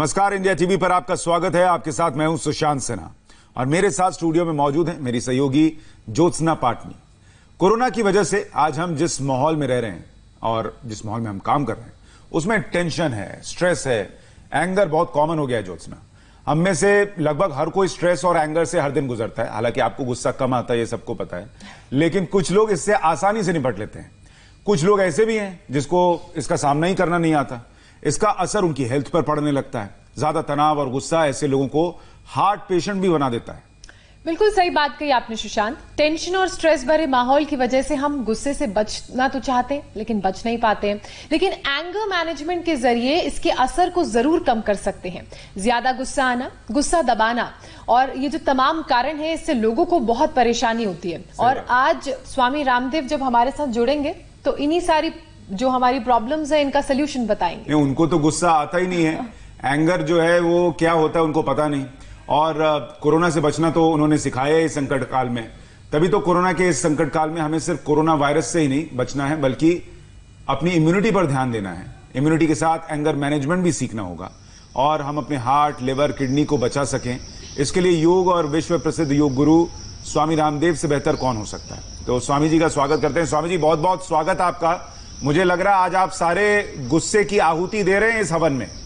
नमस्कार, India TV पर आपका स्वागत है। आपके साथ मैं हूं सुशांत सिन्हा और मेरे साथ स्टूडियो में मौजूद हैं मेरी सहयोगी ज्योत्सना पाटनी। कोरोना की वजह से आज हम जिस माहौल में रह रहे हैं और जिस माहौल में हम काम कर रहे हैं उसमें टेंशन है, स्ट्रेस है, एंगर बहुत कॉमन हो गया है। ज्योत्सना, हम में से लगभग हर कोई स्ट्रेस और एंगर से हर दिन गुजरता है। हालांकि आपको गुस्सा कम आता है, ये सबको पता है, लेकिन कुछ लोग इससे आसानी से निपट लेते हैं। कुछ लोग ऐसे भी हैं जिसको इसका सामना ही करना नहीं आता। इसका असर उनकी हेल्थ पर पड़ने लगता है। ज्यादा तनाव और गुस्सा ऐसे लोगों को हार्ट पेशेंट भी बना देता है। बिल्कुल सही बात कही आपने सुशांत। टेंशन और स्ट्रेस भरे माहौल की वजह से हम गुस्से से बचना तो चाहते हैं लेकिन बच नहीं पाते हैं। लेकिन एंगर मैनेजमेंट के जरिए इसके असर को जरूर कम कर सकते हैं। ज्यादा गुस्सा आना, गुस्सा दबाना और ये जो तमाम कारण है, इससे लोगों को बहुत परेशानी होती है। और आज स्वामी रामदेव जब हमारे साथ जुड़ेंगे तो इन्हीं सारी जो हमारी प्रॉब्लम्स है इनका सोल्यूशन बताएंगे। उनको तो गुस्सा आता ही नहीं है, एंगर जो है वो क्या होता है उनको पता नहीं। और कोरोना से बचना तो उन्होंने सिखाया है इस संकट काल में। तभी तो कोरोना के इस संकट काल में हमें सिर्फ कोरोना वायरस से ही नहीं बचना है, बल्कि अपनी इम्यूनिटी पर ध्यान देना है। इम्यूनिटी के साथ एंगर मैनेजमेंट भी सीखना होगा और हम अपने हार्ट, लिवर, किडनी को बचा सकें। इसके लिए योग और विश्व प्रसिद्ध योग गुरु स्वामी रामदेव से बेहतर कौन हो सकता है। तो स्वामी जी का स्वागत करते हैं। स्वामी जी, बहुत बहुत स्वागत है आपका। मुझे लग रहा है आज आप सारे गुस्से की आहुति दे रहे हैं इस हवन में।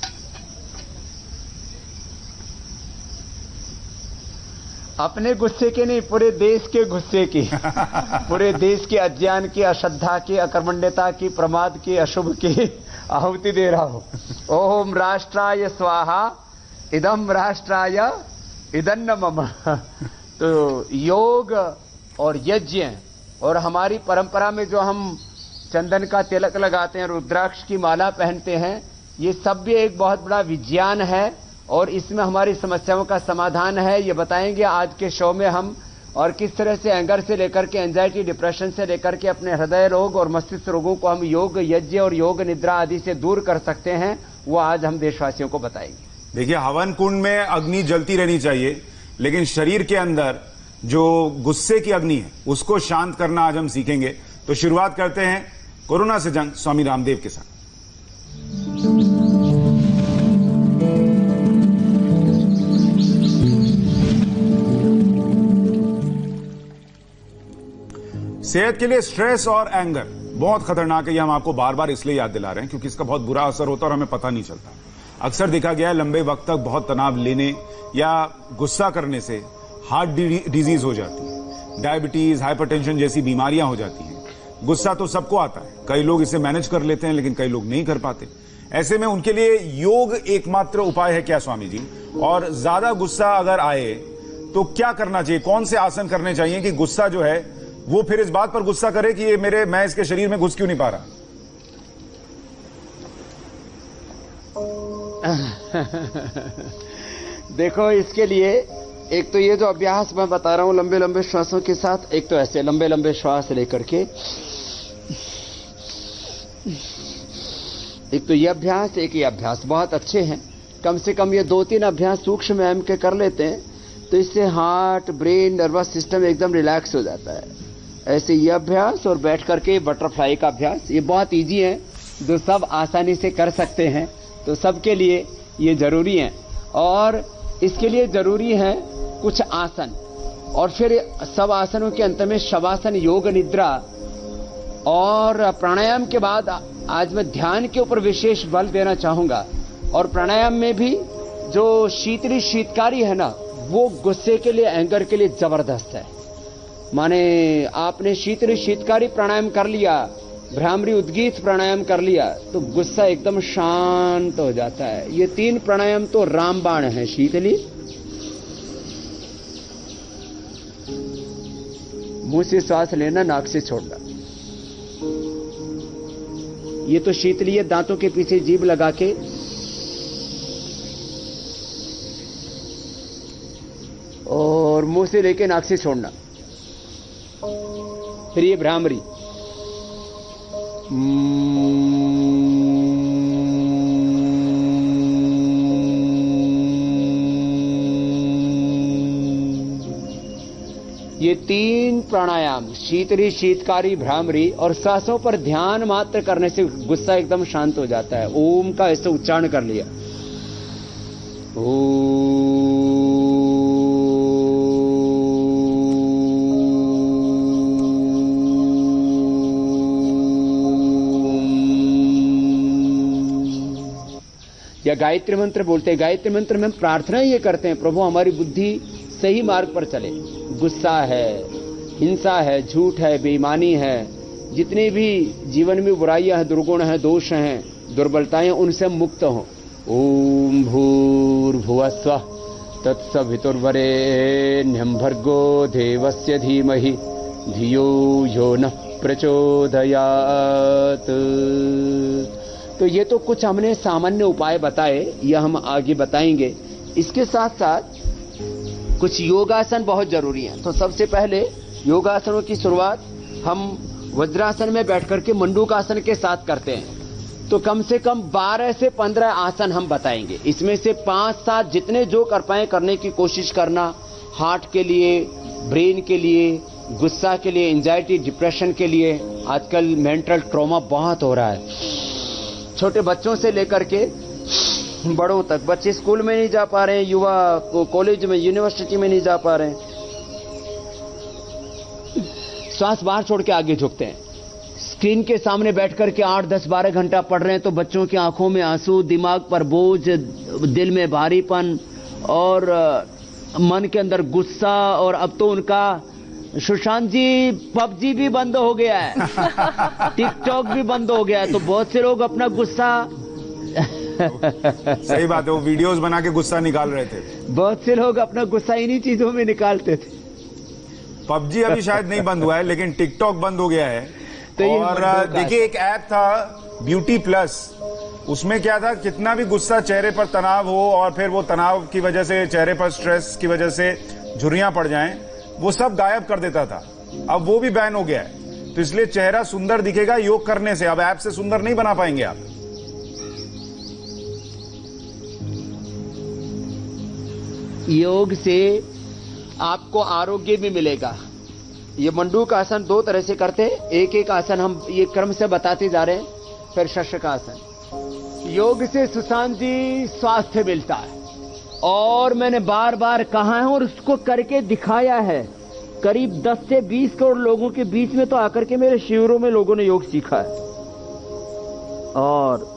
अपने गुस्से के नहीं, पूरे देश के गुस्से की पूरे देश के अज्ञान की, अश्रद्धा की, अकर्मण्यता की, प्रमाद की, अशुभ की आहुति दे रहा हूं। ओम राष्ट्राय स्वाहा, इदम राष्ट्राय इदन्न मम। तो योग और यज्ञ और हमारी परंपरा में जो हम चंदन का तिलक लगाते हैं, रुद्राक्ष की माला पहनते हैं, ये सब भी एक बहुत बड़ा विज्ञान है और इसमें हमारी समस्याओं का समाधान है। ये बताएंगे आज के शो में हम, और किस तरह से एंगर से लेकर के एंजाइटी, डिप्रेशन से लेकर के अपने हृदय रोग और मस्तिष्क रोगों को हम योग, यज्ञ और योग निद्रा आदि से दूर कर सकते हैं। वो आज हम देशवासियों को बताएंगे। देखिए, हवन कुंड में अग्नि जलती रहनी चाहिए, लेकिन शरीर के अंदर जो गुस्से की अग्नि है उसको शांत करना आज हम सीखेंगे। तो शुरुआत करते हैं कोरोना से जंग स्वामी रामदेव के साथ। सेहत के लिए स्ट्रेस और एंगर बहुत खतरनाक है। ये हम आपको बार बार इसलिए याद दिला रहे हैं क्योंकि इसका बहुत बुरा असर होता है और हमें पता नहीं चलता। अक्सर देखा गया है लंबे वक्त तक बहुत तनाव लेने या गुस्सा करने से हार्ट डिजीज हो जाती है, डायबिटीज, हाइपरटेंशन जैसी बीमारियां हो जाती हैं। गुस्सा तो सबको आता है, कई लोग इसे मैनेज कर लेते हैं लेकिन कई लोग नहीं कर पाते। ऐसे में उनके लिए योग एकमात्र उपाय है क्या स्वामी जी? और ज्यादा गुस्सा अगर आए तो क्या करना चाहिए? कौन से आसन करने चाहिए कि गुस्सा जो है वो फिर इस बात पर गुस्सा करे कि ये मैं इसके शरीर में घुस क्यों नहीं पा रहा? देखो, इसके लिए एक तो ये जो अभ्यास मैं बता रहा हूं लंबे लंबे श्वासों के साथ, एक तो ऐसे लंबे लंबे श्वास लेकर के, एक तो ये अभ्यास, एक ये अभ्यास बहुत अच्छे हैं। कम से कम ये 2-3 अभ्यास सूक्ष्म व्यायाम के कर लेते हैं तो इससे हार्ट, ब्रेन, नर्वस सिस्टम एकदम रिलैक्स हो जाता है। ऐसे ये अभ्यास और बैठ करके बटरफ्लाई का अभ्यास, ये बहुत इजी है, जो सब आसानी से कर सकते हैं। तो सबके लिए ये जरूरी है और इसके लिए जरूरी है कुछ आसन, और फिर सब आसनों के अंत में शवासन, योग निद्रा और प्राणायाम के बाद आज मैं ध्यान के ऊपर विशेष बल देना चाहूंगा। और प्राणायाम में भी जो शीतली शीतकारी है ना, वो गुस्से के लिए, एंगर के लिए जबरदस्त है। माने आपने शीतली शीतकारी प्राणायाम कर लिया, भ्रामरी उद्गीत प्राणायाम कर लिया तो गुस्सा एकदम शांत हो जाता है। ये 3 प्राणायाम तो रामबाण है। शीतली, मुंह से श्वास लेना, नाक से छोड़ना। ये तो शीतली है, दांतों के पीछे जीभ लगा के और मुंह से लेके नाक से छोड़ना। फिर ये भ्रामरी, ये 3 प्राणायाम, शीतली, शीतकारी, भ्रामरी और सांसों पर ध्यान मात्र करने से गुस्सा एकदम शांत हो जाता है। ओम का ऐसे उच्चारण कर लिया, या गायत्री मंत्र बोलते हैं। गायत्री मंत्र में हम प्रार्थना ये करते हैं, प्रभु हमारी बुद्धि सही मार्ग पर चले। गुस्सा है, हिंसा है, झूठ है, बेईमानी है, जितने भी जीवन में बुराइयां हैं, दुर्गुण हैं, दोष हैं, दुर्बलताएं, उनसे मुक्त हो। ओम भूर्भुवस्वः तत्सवितुर्वरेण्यं भर्गो देवस्य धीमहि धियो यो नः प्रचोदयात्। तो ये तो कुछ हमने सामान्य उपाय बताए, यह हम आगे बताएंगे। इसके साथ साथ कुछ योगासन बहुत जरूरी हैं। तो सबसे पहले योगासनों की शुरुआत हम वज्रासन में बैठकर के मंडूकासन के साथ करते हैं। तो कम से कम 12 से 15 आसन हम बताएंगे। इसमें से 5-7 जितने जो कर पाए करने की कोशिश करना। हार्ट के लिए, ब्रेन के लिए, गुस्सा के लिए, एंजाइटी, डिप्रेशन के लिए। आजकल मेंटल ट्रॉमा बहुत हो रहा है, छोटे बच्चों से लेकर के बड़ों तक। बच्चे स्कूल में नहीं जा पा रहे हैं, युवा कॉलेज में, यूनिवर्सिटी में नहीं जा पा रहे हैं, श्वास बाहर छोड़ के आगे झुकते हैं। स्क्रीन के सामने बैठ करके 8, 10, 12 घंटा पढ़ रहे हैं तो बच्चों की आंखों में आंसू, दिमाग पर बोझ, दिल में भारीपन और मन के अंदर गुस्सा। और अब तो उनका सुशांत जी पबजी भी बंद हो गया है, टिकटॉक भी बंद हो गया है। तो बहुत से लोग अपना गुस्सा सही बात है, वो वीडियोस बना के गुस्सा निकाल रहे थे। बहुत से लोग अपना गुस्सा इन्हीं चीजों में निकालते थे। पबजी अभी शायद नहीं बंद हुआ है, लेकिन टिकटॉक बंद हो गया है। तो और देखिए एक ऐप था ब्यूटी प्लस, उसमें क्या था, कितना भी गुस्सा, चेहरे पर तनाव हो और फिर वो तनाव की वजह से, चेहरे पर स्ट्रेस की वजह से झुर्रियां पड़ जाएं, वो सब गायब कर देता था। अब वो भी बैन हो गया है। तो इसलिए चेहरा सुंदर दिखेगा योग करने से, अब ऐप से सुंदर नहीं बना पाएंगे आप। योग से आपको आरोग्य भी मिलेगा। ये मंडूक आसन 2 तरह से करते हैं, एक एक आसन हम ये क्रम से बताते जा रहे हैं। फिर शशकासन। योग से सुशांत जी स्वास्थ्य मिलता है, और मैंने बार बार कहा है और उसको करके दिखाया है। करीब 10 से 20 करोड़ लोगों के बीच में तो आकर के मेरे शिविरों में लोगों ने योग सीखा है, और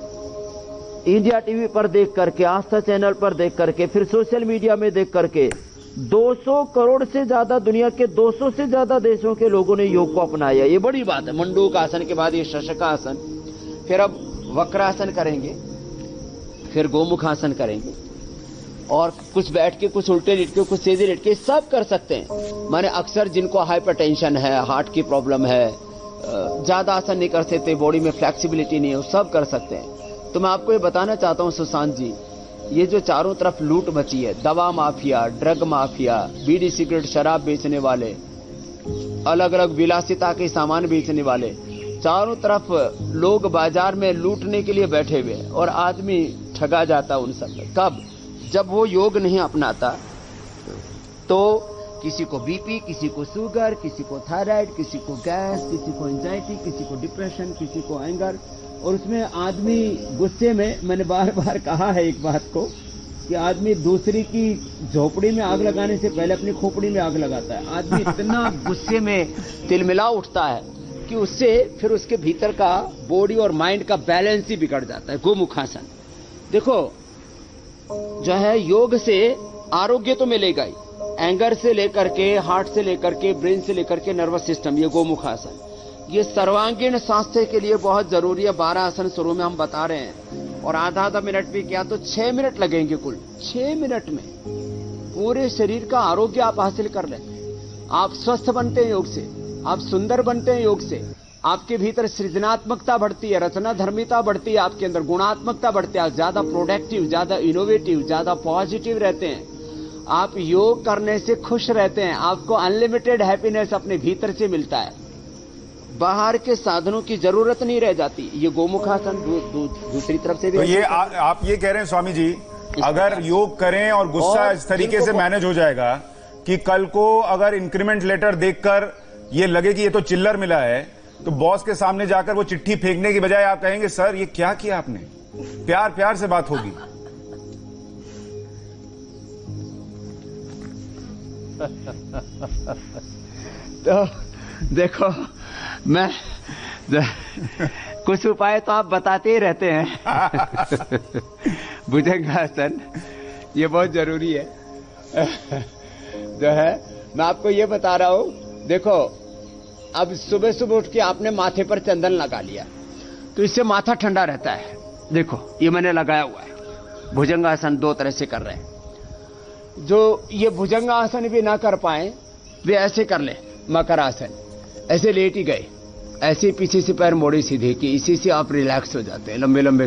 इंडिया टीवी पर देख करके, आस्था चैनल पर देख करके, फिर सोशल मीडिया में देख करके 200 करोड़ से ज्यादा, दुनिया के 200 से ज्यादा देशों के लोगों ने योग को अपनाया। ये बड़ी बात है। मंडूक आसन के बाद ये शशकासन, फिर अब वक्रासन करेंगे, फिर गोमुख आसन करेंगे, और कुछ बैठ के, कुछ उल्टे लेट के, कुछ सीधे लेट के, सब कर सकते हैं। माने अक्सर जिनको हाइपरटेंशन है, हार्ट की प्रॉब्लम है, ज्यादा आसन नहीं कर सकते, बॉडी में फ्लेक्सिबिलिटी नहीं है, वो सब कर सकते हैं। तो मैं आपको ये बताना चाहता हूँ सुशांत जी, ये जो चारों तरफ लूट मची है, दवा माफिया, ड्रग माफिया, बीड़ी सिगरेट शराब बेचने वाले, अलग अलग विलासिता के सामान बेचने वाले, चारों तरफ लोग बाजार में लूटने के लिए बैठे हुए हैं, और आदमी ठगा जाता है उन सब में। कब? जब वो योग नहीं अपनाता। तो किसी को बीपी, किसी को शुगर, किसी को थायराइड, किसी को गैस, किसी को एंजाइटी, किसी को डिप्रेशन, किसी को एंगर, और उसमें आदमी गुस्से में, मैंने बार बार कहा है एक बात को, कि आदमी दूसरी की झोपड़ी में आग लगाने से पहले अपनी खोपड़ी में आग लगाता है। आदमी इतना गुस्से में तिलमिला उठता है कि उससे फिर उसके भीतर का बॉडी और माइंड का बैलेंस ही बिगड़ जाता है। गोमुखासन देखो, जो है योग से आरोग्य तो मिलेगा ही, एंगर से लेकर के, हार्ट से लेकर के, ब्रेन से लेकर के, नर्वस सिस्टम, ये गोमुखासन, ये सर्वांगीण स्वास्थ्य के लिए बहुत जरूरी है। 12 आसन शुरू में हम बता रहे हैं, और आधा मिनट भी किया तो 6 मिनट लगेंगे कुल। 6 मिनट में पूरे शरीर का आरोग्य आप हासिल कर लें। आप स्वस्थ बनते हैं योग से, आप सुंदर बनते हैं योग से, आपके भीतर सृजनात्मकता बढ़ती है, रचना धर्मिता बढ़ती है, आपके अंदर गुणात्मकता बढ़ती है, आप ज्यादा प्रोडक्टिव, ज्यादा इनोवेटिव, ज्यादा पॉजिटिव रहते हैं। आप योग करने से खुश रहते हैं, आपको अनलिमिटेड हैप्पीनेस अपने भीतर से मिलता है, बाहर के साधनों की जरूरत नहीं रह जाती। ये गोमुखासन दूसरी तरफ से भी। तो ये आप ये कह रहे हैं स्वामी जी, अगर योग करें और गुस्सा इस तरीके से मैनेज हो जाएगा कि कल को अगर इंक्रीमेंट लेटर देखकर ये लगे कि ये तो चिल्लर मिला है, तो बॉस के सामने जाकर वो चिट्ठी फेंकने की बजाय आप कहेंगे, सर ये क्या किया आपने, प्यार प्यार से बात होगी। तो देखो, मैं कुछ उपाय तो आप बताते ही रहते हैं। भुजंगासन ये बहुत जरूरी है। जो है मैं आपको ये बता रहा हूं, देखो अब सुबह सुबह उठ के आपने माथे पर चंदन लगा लिया तो इससे माथा ठंडा रहता है। देखो ये मैंने लगाया हुआ है। भुजंगासन 2 तरह से कर रहे हैं। जो ये भुजंगासन भी ना कर पाए वे ऐसे कर ले, मकरासन, ऐसे लेट ही गए, ऐसे पीछे से पैर मोड़े सीधे की, इसी से आप रिलैक्स हो जाते हैं। लंबे लंबे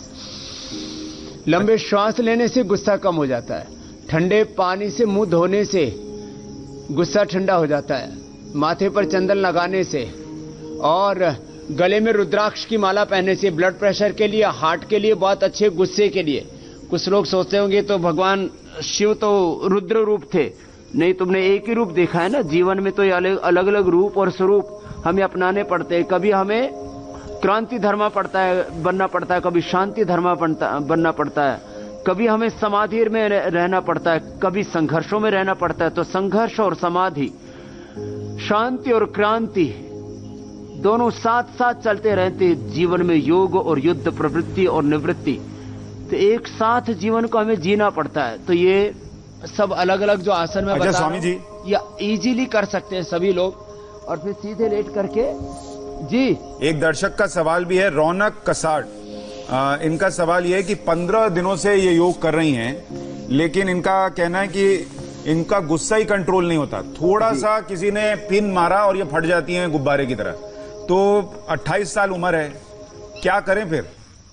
श्वास लेने से गुस्सा कम हो जाता है। ठंडे पानी से मुंह धोने से गुस्सा ठंडा हो जाता है। माथे पर चंदन लगाने से और गले में रुद्राक्ष की माला पहनने से ब्लड प्रेशर के लिए, हार्ट के लिए बहुत अच्छे, गुस्से के लिए। कुछ लोग सोचते होंगे तो भगवान शिव तो रुद्र रूप थे, नहीं, तुमने एक ही रूप देखा है ना। जीवन में तो ये अलग अलग रूप और स्वरूप हमें अपनाने पड़ते हैं। कभी हमें क्रांति धर्मा बनना पड़ता है, कभी शांति धर्मा बनना पड़ता है, कभी हमें समाधि में रहना पड़ता है, कभी संघर्षों में रहना पड़ता है। तो संघर्ष और समाधि, शांति और क्रांति दोनों साथ साथ चलते रहते जीवन में। योग और युद्ध, प्रवृत्ति और निवृत्ति, तो एक साथ जीवन को हमें जीना पड़ता है। तो ये सब अलग अलग जो आसन में बता स्वामी जी, या इजीली कर सकते हैं सभी लोग, और फिर सीधे लेट करके। जी, एक दर्शक का सवाल भी है, रौनक कसाड़। इनका सवाल यह है कि 15 दिनों से ये योग कर रही हैं, लेकिन इनका कहना है कि इनका गुस्सा ही कंट्रोल नहीं होता। थोड़ा सा किसी ने पिन मारा और ये फट जाती हैं गुब्बारे की तरह। तो 28 साल उम्र है, क्या करें फिर?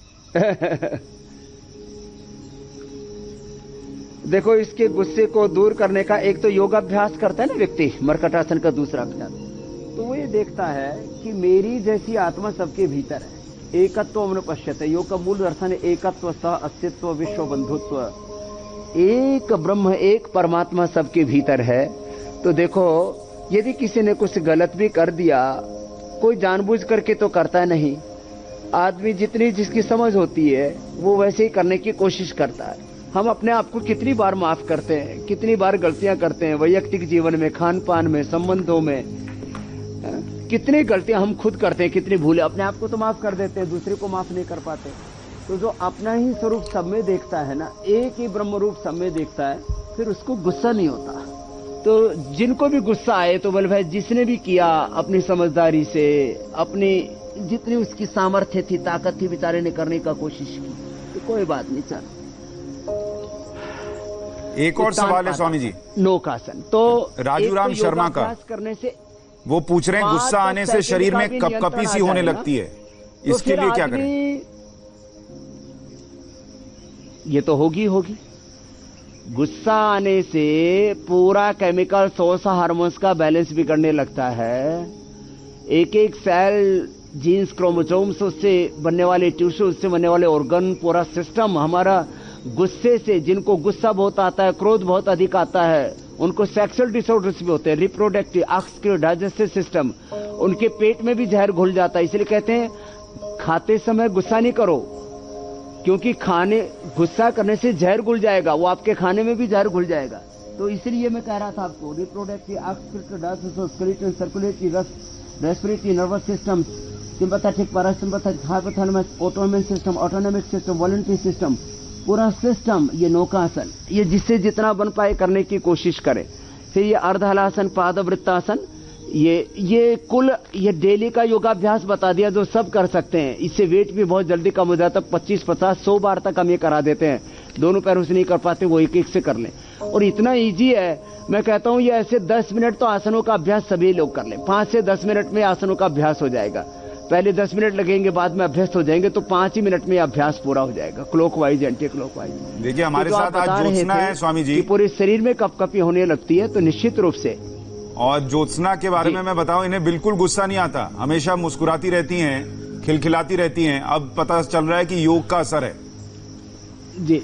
देखो, इसके गुस्से को दूर करने का एक तो योगाभ्यास करता है ना व्यक्ति, मरकटासन का दूसरा अभ्यास, तो वो ये देखता है कि मेरी जैसी आत्मा सबके भीतर है। एकत्व अनुपश्यते, योग का मूल दर्शन है एकत्व, सह अस्तित्व, विश्व बंधुत्व। एक ब्रह्म, एक परमात्मा सबके भीतर है। तो देखो, यदि किसी ने कुछ गलत भी कर दिया, कोई जानबूझ करके तो करता नहीं। आदमी जितनी जिसकी समझ होती है वो वैसे ही करने की कोशिश करता है। हम अपने आप को कितनी बार माफ करते हैं, कितनी बार गलतियां करते हैं वैयक्तिक जीवन में, खान पान में, संबंधों में। कितनी गलतियां हम खुद करते हैं, कितनी भूलें। अपने आप को तो माफ कर देते हैं, दूसरे को माफ नहीं कर पाते। तो जो अपना ही स्वरूप सब में देखता है ना, एक ही ब्रह्म रूप सब में देखता है, फिर उसको गुस्सा नहीं होता। तो जिनको भी गुस्सा आए तो बोले भाई, जिसने भी किया अपनी समझदारी से, अपनी जितनी उसकी सामर्थ्य थी, ताकत थी, बेचारे ने करने का कोशिश की, तो कोई बात नहीं, चल। एक और सवाल है स्वामी जी, नौकासन। तो राजूराम शर्मा का करने से वो पूछ रहे हैं, गुस्सा आने से शरीर में कपकपी सी होने लगती है, इसके लिए क्या करें? ये तो होगी। गुस्सा आने से पूरा केमिकल सोर्स हार्मोन्स का बैलेंस बिगड़ने लगता है। एक एक सेल, जीन्स, क्रोमोसोम्स, उससे बनने वाले टिश्यू, उससे बनने वाले ऑर्गन, पूरा सिस्टम हमारा गुस्से से, जिनको गुस्सा बहुत आता है, क्रोध बहुत अधिक आता है, उनको सेक्सुअल डिसऑर्डर्स भी होते हैं, रिप्रोडक्टिव, आक्सक्रियो, डाइजेस्टिव सिस्टम, उनके पेट में भी जहर घुल जाता है। इसलिए कहते हैं खाते समय गुस्सा नहीं करो, क्योंकि गुस्सा करने से जहर घुल जाएगा, वो आपके खाने में भी जहर घुल जाएगा। तो इसलिए मैं कह रहा था आपको, reproductive, excretory, digestive, skeletal, circulatory, respiratory, nervous system, sympathetic, parasympathetic, hypothalamus, autonomic system, autonomic system, voluntary system, पूरा सिस्टम, ये नौकासन, ये जिससे जितना बन पाए करने की कोशिश करें। फिर ये अर्धहलासन, पादवृत्तासन, ये डेली का योगाभ्यास बता दिया जो सब कर सकते हैं। इससे वेट भी बहुत जल्दी कम हो जाता है। 25, 50, 100 बार तक हम ये करा देते हैं। दोनों पैरों से नहीं कर पाते, वो एक एक से कर लें। और इतना इजी है, मैं कहता हूं ये ऐसे 10 मिनट तो आसनों का अभ्यास सभी लोग कर लें। 5 से 10 मिनट में आसनों का अभ्यास हो जाएगा। पहले 10 मिनट लगेंगे, बाद में अभ्यस्त हो जाएंगे, तो 5 ही मिनट में अभ्यास पूरा हो जाएगा, क्लॉकवाइज, एंटी क्लॉकवाइज। देखिए हमारे साथ आज ज्योत्सना है स्वामी जी, पूरे शरीर में कपकपी होने लगती है, तो निश्चित रूप से। और ज्योत्सना के बारे में मैं बताऊं, इन्हें बिल्कुल गुस्सा नहीं आता, हमेशा मुस्कुराती रहती हैं, खिलखिलाती रहती हैं। अब पता चल रहा है कि योग का असर है जी।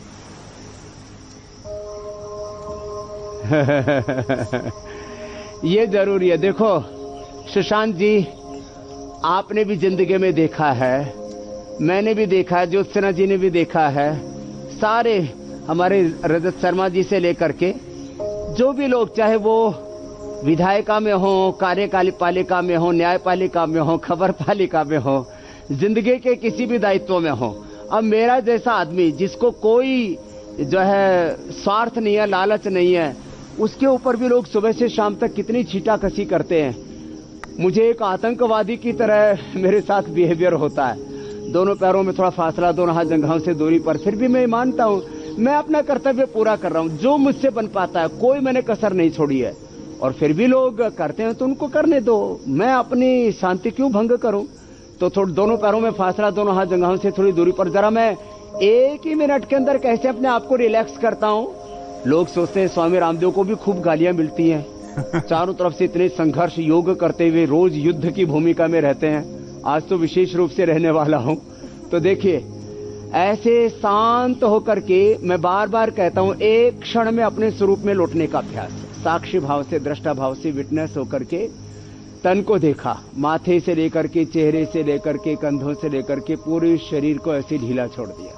ये जरूरी है। देखो सुशांत जी, आपने भी जिंदगी में देखा है, मैंने भी देखा है, ज्योत्सना जी ने भी देखा है, सारे हमारे रजत शर्मा जी से लेकर के जो भी लोग, चाहे वो विधायिका में हो, कार्यपालिका में हो, न्यायपालिका में हो, खबर पालिका में हो, जिंदगी के किसी भी दायित्व में हो, अब मेरा जैसा आदमी जिसको कोई जो है स्वार्थ नहीं है, लालच नहीं है, उसके ऊपर भी लोग सुबह से शाम तक कितनी छींटाकशी करते हैं। मुझे एक आतंकवादी की तरह मेरे साथ बिहेवियर होता है। दोनों पैरों में थोड़ा फासला, दोनों हाथ जंघाओं से दूरी पर, फिर भी मैं मानता हूं मैं अपना कर्तव्य पूरा कर रहा हूं। जो मुझसे बन पाता है, कोई मैंने कसर नहीं छोड़ी है। और फिर भी लोग करते हैं तो उनको करने दो, मैं अपनी शांति क्यों भंग करूं। तो थोड़ा दोनों पैरों में फासला, दोनों हाथ जंघाओं से थोड़ी दूरी पर, जरा मैं 1 ही मिनट के अंदर कैसे अपने आप को रिलैक्स करता हूं। लोग सोचते हैं स्वामी रामदेव को भी खूब गालियां मिलती हैं, चारों तरफ से इतने संघर्ष योग करते हुए रोज युद्ध की भूमिका में रहते हैं। आज तो विशेष रूप से रहने वाला हूं। तो देखिए, ऐसे शांत होकर के मैं बार बार कहता हूं, एक क्षण में अपने स्वरूप में लौटने का अभ्यास, साक्षी भाव से, दृष्टा भाव से विटनेस होकर के तन को देखा, माथे से लेकर के, चेहरे से लेकर के, कंधों से लेकर के पूरे शरीर को ऐसे ढीला छोड़ दिया।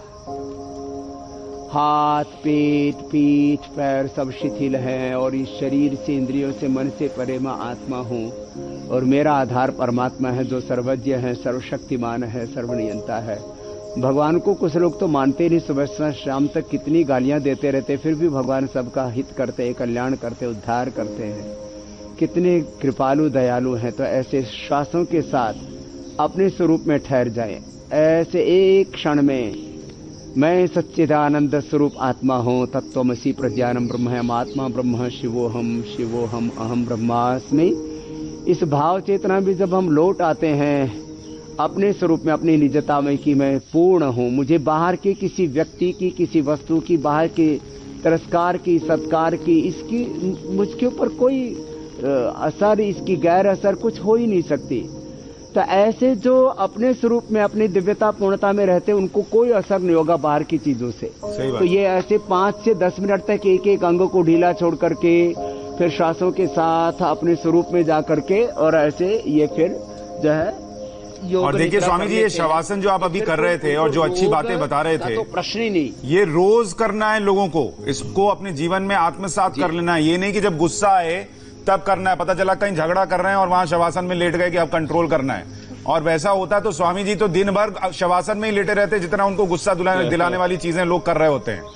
हाथ, पेट, पीठ, पैर सब शिथिल हैं और इस शरीर से, इंद्रियों से, मन से परे मैं आत्मा हूं और मेरा आधार परमात्मा है, जो सर्वज्ञ है, सर्वशक्तिमान है, सर्वनियंता है। भगवान को कुछ लोग तो मानते नहीं, सुबह से शाम तक कितनी गालियां देते रहते, फिर भी भगवान सबका हित करते हैं, कल्याण करते, उद्धार करते हैं। कितने कृपालु दयालु हैं। तो ऐसे श्वासों के साथ अपने स्वरूप में ठहर जाएं। ऐसे एक क्षण में मैं सच्चिदानंद स्वरूप आत्मा हूं, तत्त्वमसि प्रज्ञानम ब्रह्म, आत्मा ब्रह्म, शिवोहम शिवोहम अहम ब्रह्मास्मि। इस भाव चेतना भी जब हम लौट आते हैं अपने स्वरूप में, अपनी निजता में कि मैं पूर्ण हूं, मुझे बाहर के किसी व्यक्ति की, किसी वस्तु की, बाहर के तिरस्कार की, सत्कार की, इसकी मुझके ऊपर कोई असर, इसकी गैर असर कुछ हो ही नहीं सकती। तो ऐसे जो अपने स्वरूप में, अपनी दिव्यता पूर्णता में रहते, उनको कोई असर नहीं होगा बाहर की चीजों से। तो ये ऐसे 5 से 10 मिनट तक एक एक अंग को ढीला छोड़ करके, फिर श्वासों के साथ अपने स्वरूप में जा करके, और ऐसे ये फिर जो है योग। और देखिए स्वामी जी, ये शवासन जो आप अभी कर रहे थे और जो अच्छी बातें बता रहे थे, तो प्रश्न ही नहीं, ये रोज करना है लोगों को, इसको अपने जीवन में आत्मसात कर लेना है। ये नहीं कि जब गुस्सा आए तब करना है, पता चला कहीं झगड़ा कर रहे हैं और वहां शवासन में लेट गए कि अब कंट्रोल करना है। और वैसा होता तो स्वामी जी तो दिन भर शवासन में ही लेटे रहते, जितना उनको गुस्सा दिलाने वाली चीजें लोग कर रहे होते हैं।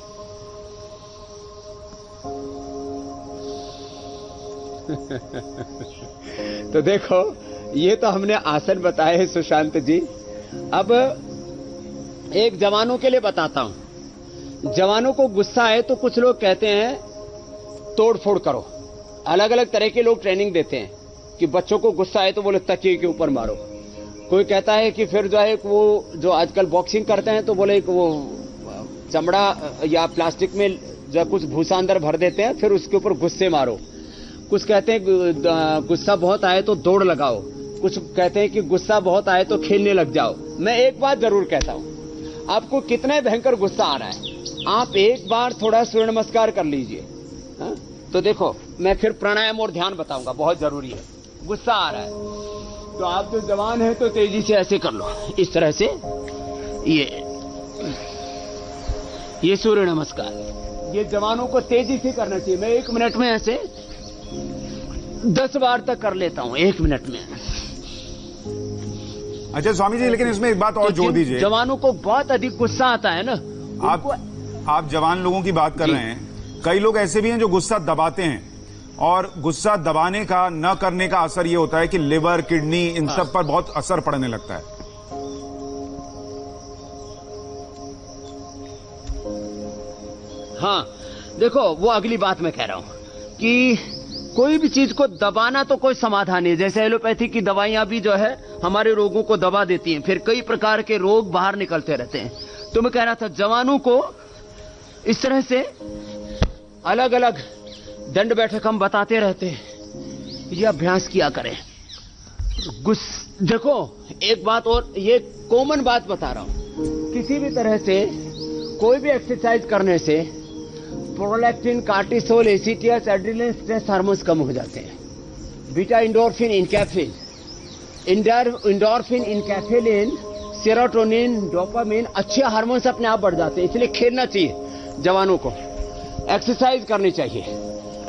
तो देखो, ये तो हमने आसन बताए हैं सुशांत जी। अब एक जवानों के लिए बताता हूं। जवानों को गुस्सा आए तो कुछ लोग कहते हैं तोड़ फोड़ करो। अलग अलग तरह के लोग ट्रेनिंग देते हैं कि बच्चों को गुस्सा आए तो बोले तकिए के ऊपर मारो। कोई कहता है कि फिर जो है वो जो आजकल बॉक्सिंग करते हैं तो बोले कि वो चमड़ा या प्लास्टिक में जो कुछ भूसा अंदर भर देते हैं, फिर उसके ऊपर गुस्से मारो। कुछ कहते हैं गुस्सा बहुत आए तो दौड़ लगाओ। कुछ कहते हैं कि गुस्सा बहुत आए तो खेलने लग जाओ। मैं एक बात जरूर कहता हूं, आपको कितना भयंकर गुस्सा आ रहा है, आप एक बार थोड़ा सूर्य नमस्कार कर लीजिए। तो देखो, मैं फिर प्राणायाम और ध्यान बताऊंगा, बहुत जरूरी है। गुस्सा आ रहा है तो आप जो जवान है तो तेजी से ऐसे कर लो, इस तरह से। ये सूर्य नमस्कार, ये जवानों को तेजी से करना चाहिए। मैं 1 मिनट में ऐसे 10 बार तक कर लेता हूं, 1 मिनट में। अच्छा स्वामी जी, लेकिन इसमें एक बात और जोड़ दीजिए। जवानों को बहुत अधिक गुस्सा आता है ना, आप जवान लोगों की बात कर रहे हैं। कई लोग ऐसे भी हैं जो गुस्सा दबाते हैं, और गुस्सा दबाने का, न करने का असर ये होता है कि लिवर, किडनी, इन सब पर बहुत असर पड़ने लगता है। हाँ देखो, वो अगली बात मैं कह रहा हूं कि कोई भी चीज को दबाना तो कोई समाधान नहीं है। जैसे एलोपैथी की दवाइयां भी जो है हमारे रोगों को दबा देती हैं, फिर कई प्रकार के रोग बाहर निकलते रहते हैं। तो मैं कह रहा था, जवानों को इस तरह से अलग अलग दंड बैठक हम बताते रहते हैं, ये अभ्यास किया करें। देखो एक बात और, ये कॉमन बात बता रहा हूं, किसी भी तरह से कोई भी एक्सरसाइज करने से prolactin, cortisol, ACTS, adrenaline, stress hormones कम हो जाते हैं। Beta endorphin, enkephalin, serotonin, dopamine, अच्छे हार्मोन्स अपने आप बढ़ जाते हैं। इसलिए खेलना चाहिए जवानों को, एक्सरसाइज करनी चाहिए।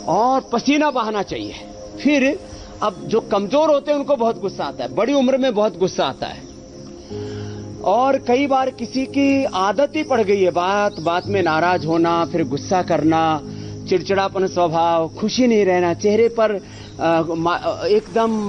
और पसीना बहाना चाहिए। फिर अब जो कमजोर होते हैं उनको बहुत गुस्सा आता है, बड़ी उम्र में बहुत गुस्सा आता है। और कई बार किसी की आदत ही पड़ गई है बात बात में नाराज होना, फिर गुस्सा करना, चिड़चिड़ापन स्वभाव, खुशी नहीं रहना, चेहरे पर एकदम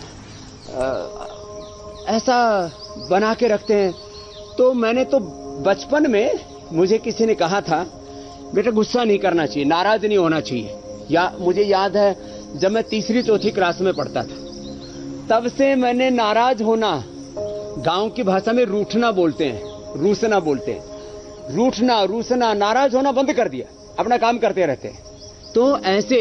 ऐसा बना के रखते हैं। तो मैंने तो बचपन में मुझे किसी ने कहा था, बेटा गुस्सा नहीं करना चाहिए, नाराज नहीं होना चाहिए। या मुझे याद है जब मैं तीसरी चौथी क्लास में पढ़ता था, तब से मैंने नाराज होना, गांव की भाषा में रूठना बोलते हैं, रूसना बोलते हैं, रूठना रूसना, नाराज होना बंद कर दिया, अपना काम करते रहते हैं। तो ऐसे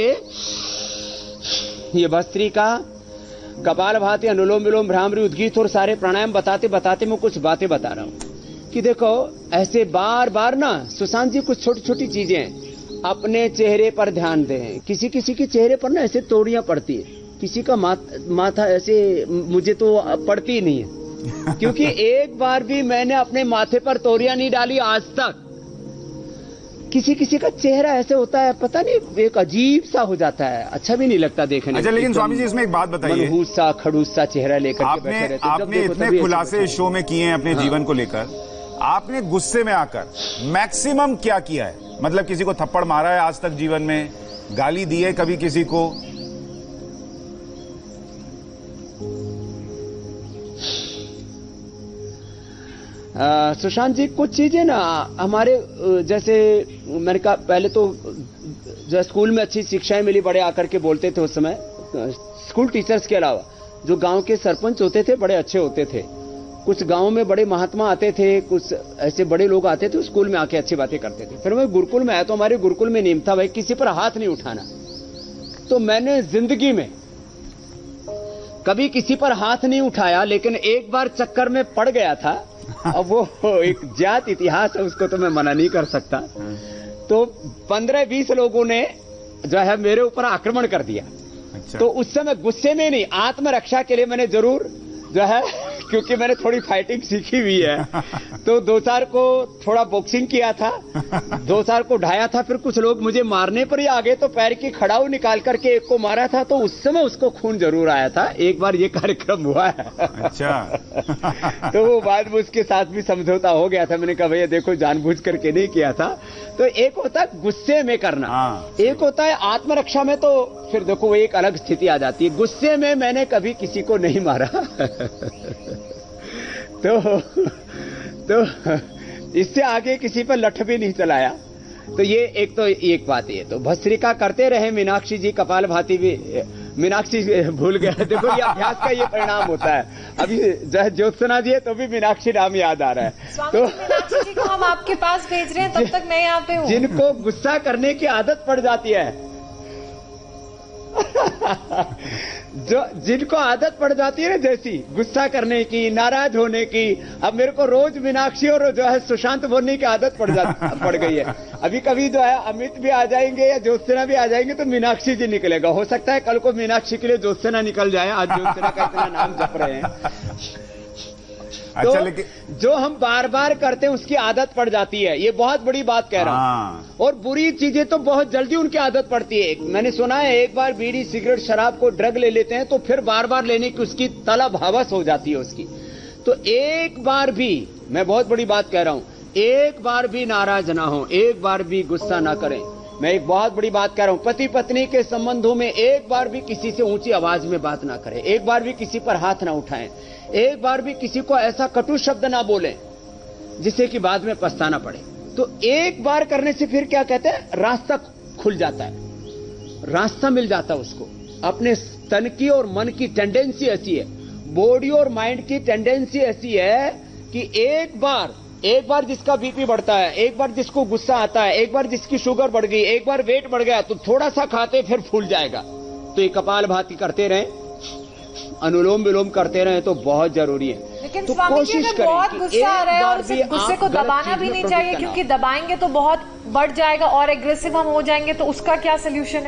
ये भस्त्रिका, कपालभाति, अनुलोम विलोम, भ्रामरी, उद्गीत और सारे प्राणायाम बताते बताते मैं कुछ बातें बता रहा हूं कि देखो ऐसे बार बार ना सुशांत जी कुछ छोटी छोटी चीजें अपने चेहरे पर ध्यान दें। किसी किसी के चेहरे पर ना ऐसे तोड़ियां पड़ती है, किसी का माथा ऐसे, मुझे तो पड़ती ही नहीं है क्योंकि एक बार भी मैंने अपने माथे पर तोड़ियां नहीं डाली आज तक। किसी किसी का चेहरा ऐसे होता है, पता नहीं एक अजीब सा हो जाता है, अच्छा भी नहीं लगता देखने में। अच्छा, लेकिन स्वामी जी इसमें एक बात बताइए, मनहूस सा खड़ूस सा चेहरा लेकर के बैठे रहते। आपने इतने खुलासे शो में किए हैं अपने जीवन को लेकर, आपने गुस्से में आकर मैक्सिमम क्या किया है? मतलब किसी को थप्पड़ मारा है आज तक जीवन में, गाली दी है कभी किसी को? सुशांत जी कुछ चीजें ना हमारे, जैसे मैंने कहा पहले तो जो स्कूल में अच्छी शिक्षाएं मिली, बड़े आकर के बोलते थे उस समय, स्कूल टीचर्स के अलावा जो गांव के सरपंच होते थे बड़े अच्छे होते थे। कुछ गांव में बड़े महात्मा आते थे, कुछ ऐसे बड़े लोग आते थे स्कूल में आके अच्छी बातें करते थे। फिर मैं गुरुकुल में आया तो हमारे गुरुकुल में नियम था भाई किसी पर हाथ नहीं उठाना। तो मैंने जिंदगी में कभी किसी पर हाथ नहीं उठाया, लेकिन एक बार चक्कर में पड़ गया था। अब वो एक जात इतिहास है, उसको तो मैं मना नहीं कर सकता। तो 15-20 लोगों ने जो है मेरे ऊपर आक्रमण कर दिया। अच्छा। तो उस समय गुस्से में नहीं, आत्मरक्षा के लिए मैंने जरूर जो है, क्योंकि मैंने थोड़ी फाइटिंग सीखी हुई है, तो 2-4 को थोड़ा बॉक्सिंग किया था, 2-4 को ढाया था। फिर कुछ लोग मुझे मारने पर ही आ गए तो पैर की खड़ाऊ निकाल करके एक को मारा था, तो उस समय उसको खून जरूर आया था। एक बार ये कार्यक्रम हुआ है। अच्छा। तो वो बाद में उसके साथ भी समझौता हो गया था। मैंने कहा भैया देखो जानबूझ करके नहीं किया था। तो एक होता है गुस्से में करना, एक होता है आत्मरक्षा में, तो फिर देखो वो एक अलग स्थिति आ जाती है। गुस्से में मैंने कभी किसी को नहीं मारा। तो इससे आगे किसी पर लठ भी नहीं चलाया। तो ये एक बात है। तो भस्त्रिका करते रहे मीनाक्षी जी, कपालभाति भी, मीनाक्षी भूल गया। देखो ये अभ्यास का ये परिणाम होता है। अभी ज्योत्सना जी है तो भी मीनाक्षी नाम याद आ रहा है। तो मीनाक्षी जी को हम आपके पास भेज रहे हैं, तब तक मैं यहाँ पे हूँ। जिनको गुस्सा करने की आदत पड़ जाती है जो जिनको आदत पड़ जाती है ना, जैसी गुस्सा करने की, नाराज होने की, अब मेरे को रोज मीनाक्षी और जो है सुशांत बोलने की आदत पड़ गई है। अभी कभी जो है अमित भी आ जाएंगे या ज्योत्सना भी आ जाएंगे तो मीनाक्षी जी निकलेगा। हो सकता है कल को मीनाक्षी के लिए ज्योत्सना निकल जाए, आज ज्योत्सना का इतना नाम जप रहे हैं। अच्छा, तो लेकिन जो हम बार बार करते हैं उसकी आदत पड़ जाती है, ये बहुत बड़ी बात कह रहा हूं। और बुरी चीजें तो बहुत जल्दी उनकी आदत पड़ती है। मैंने सुना है एक बार बीड़ी सिगरेट शराब को ड्रग ले लेते हैं तो फिर बार बार लेने की उसकी तलब हवस हो जाती है उसकी। तो एक बार भी, मैं बहुत बड़ी बात कह रहा हूं, एक बार भी नाराज ना हो, एक बार भी गुस्सा ना करें। मैं एक बहुत बड़ी बात कह रहा हूं, पति पत्नी के संबंधों में एक बार भी किसी से ऊंची आवाज में बात ना करें, एक बार भी किसी पर हाथ ना उठाएं, एक बार भी किसी को ऐसा कटु शब्द ना बोलें जिससे कि बाद में पछताना पड़े। तो एक बार करने से फिर क्या कहते हैं, रास्ता खुल जाता है, रास्ता मिल जाता है उसको। अपने तन की और मन की टेंडेंसी ऐसी है, बॉडी और माइंड की टेंडेंसी ऐसी है कि एक बार जिसका बीपी बढ़ता है, एक बार जिसको गुस्सा आता है, एक बार जिसकी शुगर बढ़ गई, एक बार वेट बढ़ गया, तो थोड़ा सा खाते फिर फूल जाएगा। तो ये कपालभाति करते रहें, अनुलोम विलोम करते रहे तो बहुत जरूरी है। लेकिन तो स्वामी जी अगर बहुत गुस्सा आ रहा है और उस गुस्से को दबाना भी नहीं चाहिए, क्योंकि दबाएंगे तो बहुत बढ़ जाएगा और एग्रेसिव हम हो जाएंगे, तो उसका क्या सोल्यूशन है?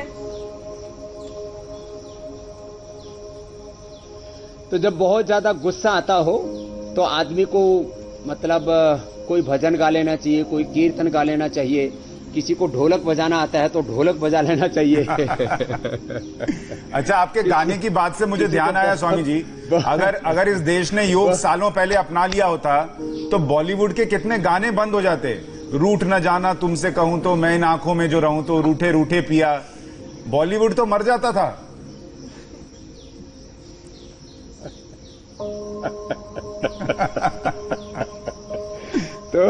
तो जब बहुत ज्यादा गुस्सा आता हो तो आदमी को मतलब कोई भजन गा लेना चाहिए, कोई कीर्तन गा लेना चाहिए किसी को ढोलक बजाना आता है तो ढोलक बजा लेना चाहिए। अच्छा, आपके गाने की बात से मुझे ध्यान आया स्वामी जी, अगर इस देश ने योग सालों पहले अपना लिया होता तो बॉलीवुड के कितने गाने बंद हो जाते। रूठ न जाना तुमसे कहूं तो, मैं इन आंखों में जो रहूं तो, रूठे रूठे पिया, बॉलीवुड तो मर जाता था। तो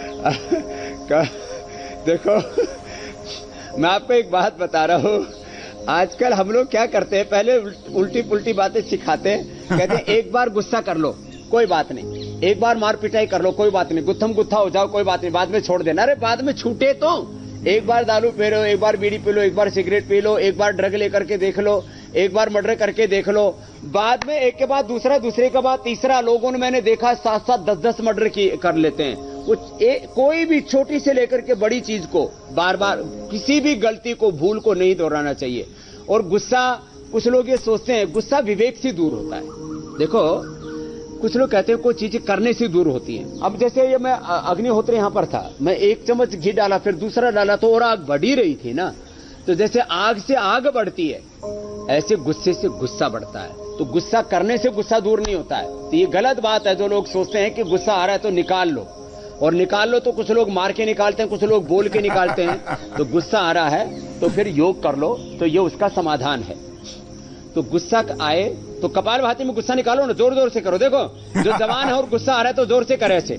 देखो, मैं आपको एक बात बता रहा हूं, आजकल हम लोग क्या करते हैं, पहले उल्टी पुल्टी बातें सिखाते हैं, कहते हैं एक बार गुस्सा कर लो कोई बात नहीं, एक बार मार पिटाई कर लो कोई बात नहीं, गुत्थम गुत्था हो जाओ कोई बात नहीं, बाद में छोड़ देना। अरे बाद में छूटे तो, एक बार दारू पी लो, एक बार बीड़ी पी लो, एक बार सिगरेट पी लो, एक बार ड्रग लेकर के देख लो, एक बार मर्डर करके देख लो, बाद में एक के बाद दूसरा, दूसरे के बाद तीसरा। लोगों ने मैंने देखा 7-7, 10-10 मर्डर कर लेते हैं। कोई भी छोटी से लेकर के बड़ी चीज को बार बार, किसी भी गलती को, भूल को नहीं दोहराना चाहिए। और गुस्सा, कुछ लोग ये सोचते हैं गुस्सा विवेक से दूर होता है। देखो, कुछ लोग कहते हैं कोई चीज करने से दूर होती है। अब जैसे ये मैं अग्निहोत्र यहां पर था, मैं 1 चम्मच घी डाला, फिर दूसरा डाला तो और आग बढ़ ही रही थी ना। तो जैसे आग से आग बढ़ती है, ऐसे गुस्से से गुस्सा बढ़ता है। तो गुस्सा करने से गुस्सा दूर नहीं होता है। तो ये गलत बात है। जो लोग सोचते हैं कि गुस्सा आ रहा है तो निकाल लो, और निकाल लो तो कुछ लोग मार के निकालते हैं, कुछ लोग बोल के निकालते हैं। तो गुस्सा आ रहा है तो फिर योग कर लो, तो ये उसका समाधान है। तो गुस्सा आए तो कपालभाति में गुस्सा निकालो ना, जोर जोर से करो। देखो, जो जवान है और गुस्सा आ रहा है तो जोर से करे ऐसे।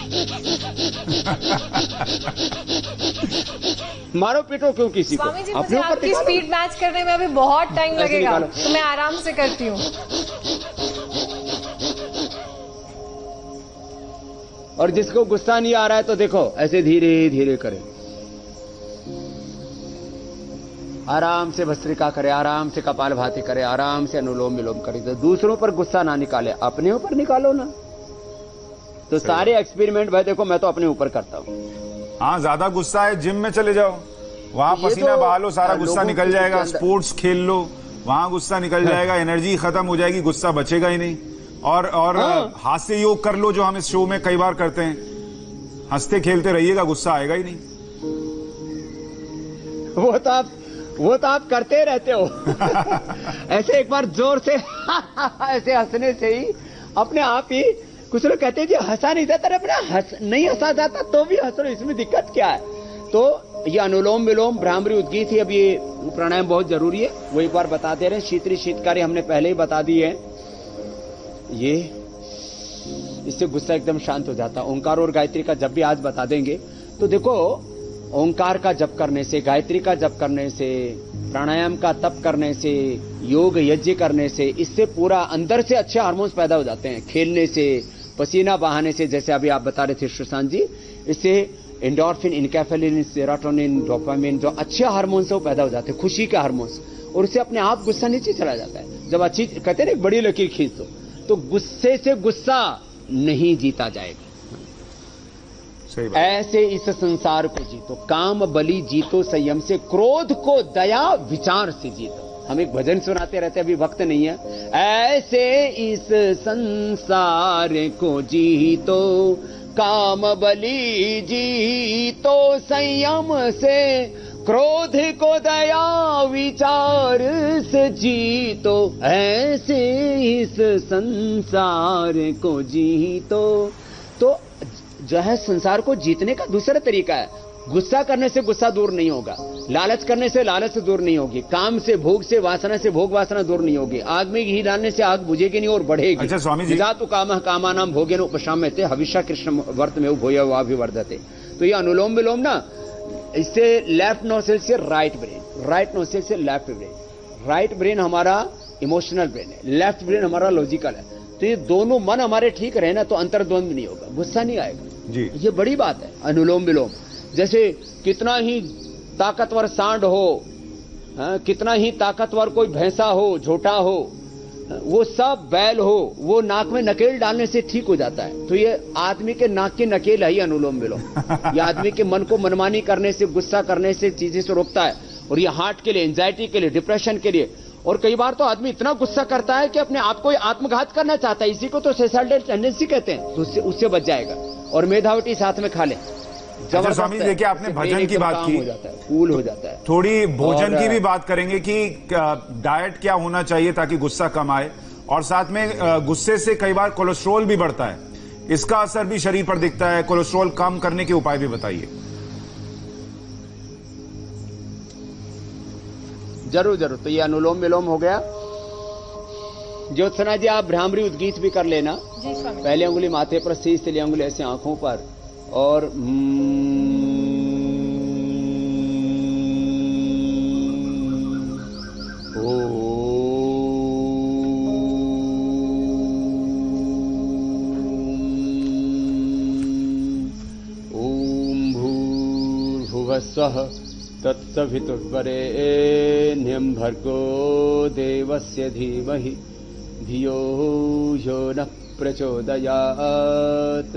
मारो पीटो क्यों किसी को, अपने ऊपर। आपकी स्पीड मैच करने में अभी बहुत टाइम लगेगा, तो मैं आराम से करती हूँ। और जिसको गुस्सा नहीं आ रहा है तो देखो ऐसे धीरे धीरे करें, आराम से भस्त्रिका करे, आराम से कपालभाति करे, आराम से अनुलोम विलोम करे। तो दूसरों पर गुस्सा ना निकाले, अपने ऊपर निकालो ना। तो सारे एक्सपेरिमेंट भाई देखो, मैं तो अपने ऊपर करता हूँ। हाँ, ज्यादा गुस्सा है जिम में चले जाओ, वहां पसीना बहा लो, सारा गुस्सा निकल जाएगा। स्पोर्ट्स खेल लो, वहां गुस्सा निकल जाएगा, एनर्जी खत्म हो जाएगी, गुस्सा बचेगा ही नहीं। और हास्य योग कर लो, जो हम इस शो में कई बार करते हैं। हंसते खेलते रहिएगा, गुस्सा आएगा ही नहीं। वो तो आप करते रहते हो। ऐसे एक बार जोर से ऐसे हंसने से ही अपने आप ही, कुछ लोग कहते हैं जी हंसा नहीं जाता, अपना नहीं हंसा जाता तो भी हंस लो, इसमें दिक्कत क्या है। तो ये अनुलोम विलोम, भ्रामरी उद्गीत है। अब ये प्राणायाम बहुत जरूरी है, वो एक बार बता दे रहे हैं। शीतरी शीतकारी हमने पहले ही बता दी है। ये इससे गुस्सा एकदम शांत हो जाता है। ओंकार और गायत्री का जब भी आज बता देंगे। तो देखो, ओंकार का जप करने से, गायत्री का जप करने से, प्राणायाम का तप करने से, योग यज्ञ करने से, इससे पूरा अंदर से अच्छे हार्मोन्स पैदा हो जाते हैं। खेलने से, पसीना बहाने से, जैसे अभी आप बता रहे थे सुशांत जी, इससे एंडोर्फिन, इनकैफेलिन, सेरोटोनिन, डोपामिन, जो अच्छे हार्मोन्स है वो पैदा हो जाते हैं, खुशी के हार्मोन्स। और उससे अपने आप गुस्सा नीचे चला जाता है। जब अच्छी, कहते हैं ना, बड़ी लकीर खींच दो, तो गुस्से से गुस्सा नहीं जीता जाएगा। ऐसे इस संसार को जीतो, काम बलि जीतो संयम से, क्रोध को दया विचार से जीतो। हम एक भजन सुनाते रहते, अभी वक्त नहीं है। ऐसे इस संसार को जीतो, काम बलि जीतो संयम से, क्रोध को दया विचार से जीतो। ऐसे इस संसार को जीतो। तो जो है संसार को जीतने का दूसरा तरीका है। गुस्सा करने से गुस्सा दूर नहीं होगा, लालच करने से लालच से दूर नहीं होगी, काम से, भोग से, वासना से भोग वासना दूर नहीं होगी, आग में घी डालने से आग बुझेगी नहीं और बढ़ेगी। अच्छा स्वामी जी, जातु कामः कामानां भोगेन उपशाम्यते, हविष्या कृष्ण वर्त में भूयवाभिवर्धते। तो ये अनुलोम विलोम ना, इससे लेफ्ट नोस्ट्रिल से राइट ब्रेन, राइट नोस्ट्रिल से लेफ्ट ब्रेन। राइट ब्रेन हमारा इमोशनल ब्रेन है, लेफ्ट ब्रेन हमारा लॉजिकल है। तो ये दोनों मन हमारे ठीक रहे ना, तो अंतर्द्वंद नहीं होगा, गुस्सा नहीं आएगा जी। ये बड़ी बात है अनुलोम विलोम। जैसे कितना ही ताकतवर सांड हो, कितना ही ताकतवर कोई भैंसा हो, झोटा हो, वो सब बैल हो, वो नाक में नकेल डालने से ठीक हो जाता है। तो ये आदमी के नाक की नकेल है ही अनुलोम विलोम। ये आदमी के मन को मनमानी करने से, गुस्सा करने से, चीजें से रोकता है। और ये हार्ट के लिए, एंजाइटी के लिए, डिप्रेशन के लिए। और कई बार तो आदमी इतना गुस्सा करता है कि अपने आप को आत्मघात करना चाहता है, इसी को तो सुसाइडल टेंडेंसी कहते हैं। तो उससे बच जाएगा। और मेधावटी साथ में खा ले, अच्छा स्वामी जी, देखिए आपने भजन की बात की, हो जाता है, कूल हो जाता है। थोड़ी भोजन की भी बात करेंगे कि डाइट क्या होना चाहिए ताकि गुस्सा कम आए, और साथ में गुस्से से कई बार कोलेस्ट्रॉल भी बढ़ता है, इसका असर भी शरीर पर दिखता है, कोलेस्ट्रॉल कम करने के उपाय भी बताइए। जरूर जरूर। तो ये अनुलोम विलोम हो गया। ज्योत्सना जी, आप भ्रामरी उद्गीत भी कर लेना। जी स्वामी। पहले उंगली माथे पर, तीसरी उंगली ऐसे आंखों पर, और ओम भूर्भुवस्सुः तत्सवितुर्वरेण्यं भर्गो देवस्य धीमहि धियो यो नः प्रचोदयात्।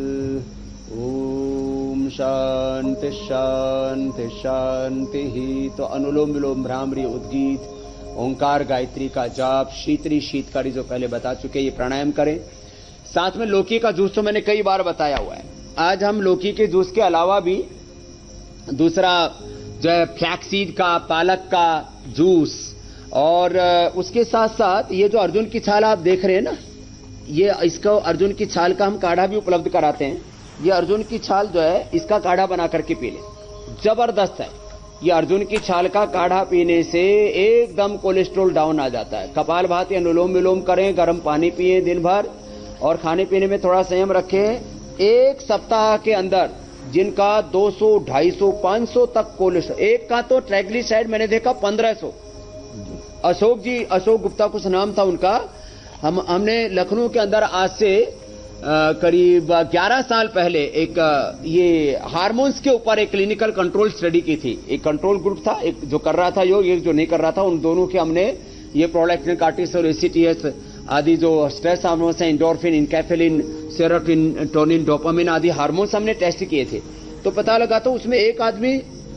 ओम शांति शांति शांति। तो अनुलोम विलोम, भ्रामरी, उद्गीत, ओंकार, गायत्री का जाप, शीतरी शीतकारी जो पहले बता चुके, ये प्राणायाम करें। साथ में लौकी का जूस तो मैंने कई बार बताया हुआ है। आज हम लौकी के जूस के अलावा भी दूसरा जो है फ्लैक्सीड का, पालक का जूस, और उसके साथ साथ ये जो अर्जुन की छाल आप देख रहे हैं ना, ये इसको अर्जुन की छाल का हम काढ़ा भी उपलब्ध कराते हैं। ये अर्जुन की छाल जो है, इसका काढ़ा बना करके पी ले, जबरदस्त है। ये अर्जुन की छाल का काढ़ा पीने से एकदम कोलेस्ट्रॉल डाउन आ जाता है। कपालभाति, अनुलोम विलोम करें, गर्म पानी पिए दिन भर, और खाने पीने में थोड़ा संयम रखें। एक सप्ताह के अंदर जिनका 200, 250, 500 तक कोलेस्ट्रॉल, एक का तो ट्राइग्लिसराइड मैंने देखा 1500। अशोक जी, अशोक गुप्ता कुछ नाम था उनका, हमने लखनऊ के अंदर आज से करीब 11 साल पहले एक ये हार्मोन्स के ऊपर एक क्लिनिकल कंट्रोल स्टडी की थी। एक कंट्रोल ग्रुप था, एक जो कर रहा था योग, एक जो नहीं कर रहा था, उन दोनों के हमने ये प्रोलैक्टिन, कार्टिसोल, एसीटीएस आदि जो स्ट्रेस हार्मोन्स हैं, एंडोर्फिन, इनकैफेलिन, सेरोटोनिन, टोनिन, डोपामिन आदि हार्मोन्स हमने टेस्ट किए थे। तो पता लगा तो उसमें एक आदमी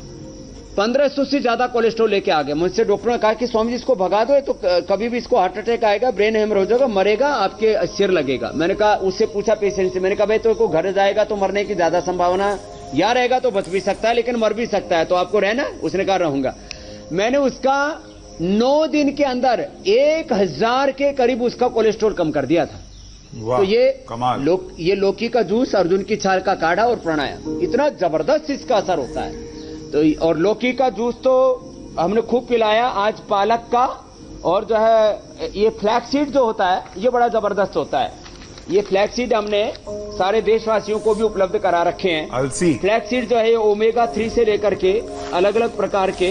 1500 से ज्यादा कोलेस्ट्रॉल लेके आ गया। मुझसे डॉक्टर ने कहा कि स्वामी जी इसको भगा दो, तो कभी भी इसको हार्ट अटैक आएगा, ब्रेन हेमर हो जाएगा, मरेगा, आपके सिर लगेगा। मैंने कहा, उससे पूछा पेशेंट से, मैंने कहा भाई तो को घर जाएगा तो मरने की ज्यादा संभावना, या रहेगा तो बच भी सकता है लेकिन मर भी सकता है, तो आपको रहना? उसने कहा रहूंगा। मैंने उसका 9 दिन के अंदर 1000 के करीब उसका कोलेस्ट्रॉल कम कर दिया था। तो ये कमाल। ये लौकी का जूस, अर्जुन की छाल का काढ़ा और प्राणायाम, इतना जबरदस्त इसका असर होता है। तो और लौकी का जूस तो हमने खूब पिलाया। आज पालक का, और जो है ये फ्लैक्सीड जो होता है, ये बड़ा जबरदस्त होता है। ये फ्लैक्सीड हमने सारे देशवासियों को भी उपलब्ध करा रखे हैं। अलसी फ्लैक्सीड जो है ये ओमेगा 3 से लेकर के अलग अलग प्रकार के